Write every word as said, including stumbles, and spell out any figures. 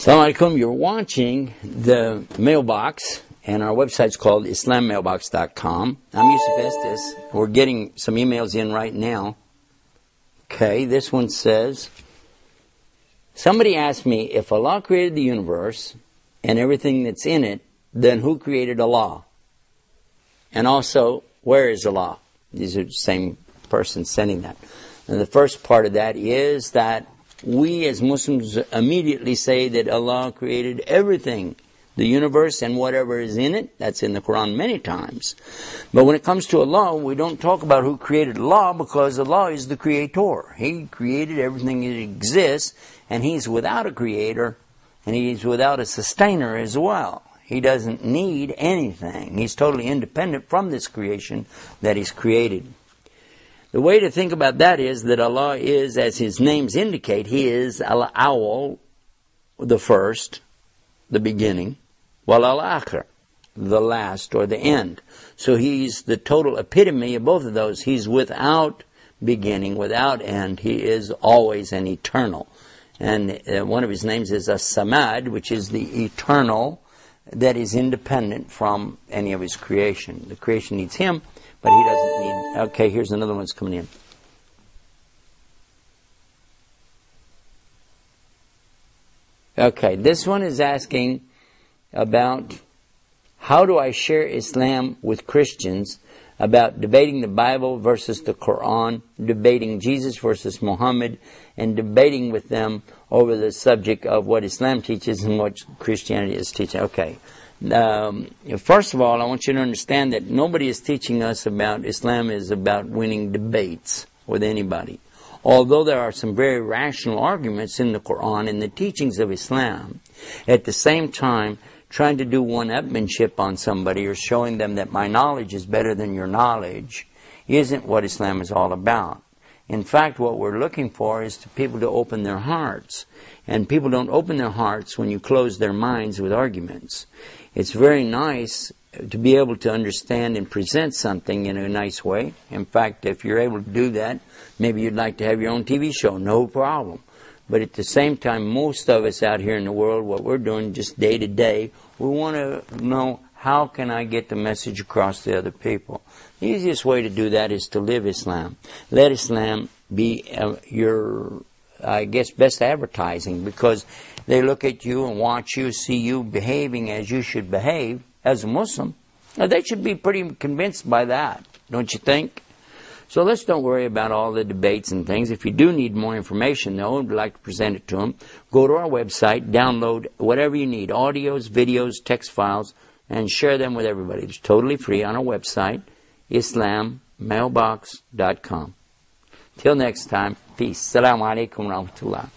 Assalamu alaikum. You're watching the mailbox, and our website's called Islam Mailbox dot com. I'm Yusuf Estes. We're getting some emails in right now. Okay, this one says, somebody asked me, if Allah created the universe and everything that's in it, then who created Allah? And also, where is Allah? These are the same person sending that. And the first part of that is that we as Muslims immediately say that Allah created everything, the universe and whatever is in it. That's in the Quran many times. But when it comes to Allah, we don't talk about who created Allah, because Allah is the creator. He created everything that exists, and He's without a creator, and He's without a sustainer as well. He doesn't need anything. He's totally independent from this creation that He's created. The way to think about that is that Allah is, as His names indicate, He is Al-Awwal, the first, the beginning, Wal Al-Akhir, the last or the end. So He's the total epitome of both of those. He's without beginning, without end. He is always and eternal. And uh, one of His names is As-Samad, which is the eternal that is independent from any of His creation. The creation needs Him, but He doesn't need... Okay, here's another one that's coming in. Okay, this one is asking about how do I share Islam with Christians, about debating the Bible versus the Quran, debating Jesus versus Muhammad, and debating with them over the subject of what Islam teaches and what Christianity is teaching. Okay. Um, first of all, I want you to understand that nobody is teaching us about Islam is about winning debates with anybody. Although there are some very rational arguments in the Quran and the teachings of Islam, at the same time, trying to do one-upmanship on somebody or showing them that my knowledge is better than your knowledge isn't what Islam is all about. In fact, what we're looking for is to people to open their hearts. And people don't open their hearts when you close their minds with arguments. It's very nice to be able to understand and present something in a nice way. In fact, if you're able to do that, maybe you'd like to have your own T V show, no problem. But at the same time, most of us out here in the world, what we're doing just day to day, we want to know, how can I get the message across to other people? The easiest way to do that is to live Islam. Let Islam be uh, your, I guess, best advertising, because they look at you and watch you, see you behaving as you should behave as a Muslim. Now, they should be pretty convinced by that, don't you think? So let's don't worry about all the debates and things. If you do need more information, though, and would like to present it to them, go to our website, download whatever you need, audios, videos, text files, and share them with everybody. It's totally free on our website, Islam Mailbox dot com. Till next time, peace. Assalamu alaikum wa rahmatullah.